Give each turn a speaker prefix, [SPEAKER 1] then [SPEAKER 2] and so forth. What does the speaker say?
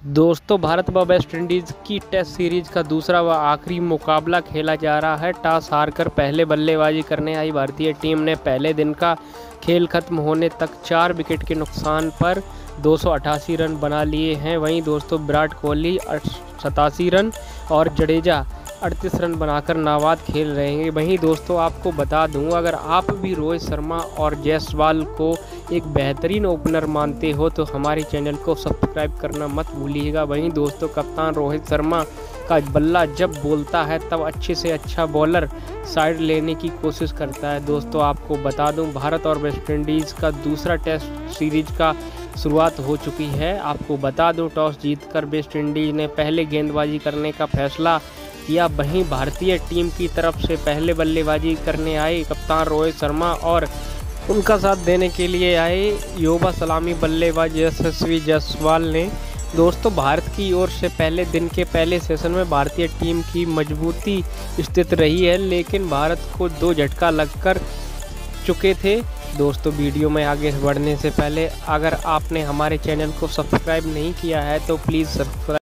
[SPEAKER 1] दोस्तों भारत व West Indies की टेस्ट सीरीज का दूसरा व आखिरी मुकाबला खेला जा रहा है। टॉस हारकर पहले बल्लेबाजी करने आई भारतीय टीम ने पहले दिन का खेल खत्म होने तक 4 विकेट के नुकसान पर 288 रन बना लिए हैं। वहीं दोस्तों विराट कोहली 87 रन और जडेजा 38 रन बनाकर नाबाद खेल रहे हैं। वहीं दोस्तों आपको बता दूं, अगर आप भी रोहित शर्मा और जायसवाल को एक बेहतरीन ओपनर मानते हो तो हमारे चैनल को सब्सक्राइब करना मत भूलिएगा। वहीं दोस्तों कप्तान रोहित शर्मा का बल्ला जब बोलता है तब अच्छे से अच्छा बॉलर साइड लेने की कोशिश करता है। दोस्तों आपको बता दूं, भारत और वेस्ट इंडीज़ का दूसरा टेस्ट सीरीज का शुरुआत हो चुकी है। आपको बता दूं, टॉस जीतकर वेस्ट इंडीज़ ने पहले गेंदबाजी करने का फैसला किया। वहीं भारतीय टीम की तरफ से पहले बल्लेबाजी करने आए कप्तान रोहित शर्मा और उनका साथ देने के लिए आए युवा सलामी बल्लेबाज यशस्वी जायसवाल ने। दोस्तों भारत की ओर से पहले दिन के पहले सेशन में भारतीय टीम की मजबूती स्थित रही है, लेकिन भारत को 2 झटका लगकर चुके थे। दोस्तों वीडियो में आगे बढ़ने से पहले अगर आपने हमारे चैनल को सब्सक्राइब नहीं किया है तो प्लीज़ सब्सक्राइब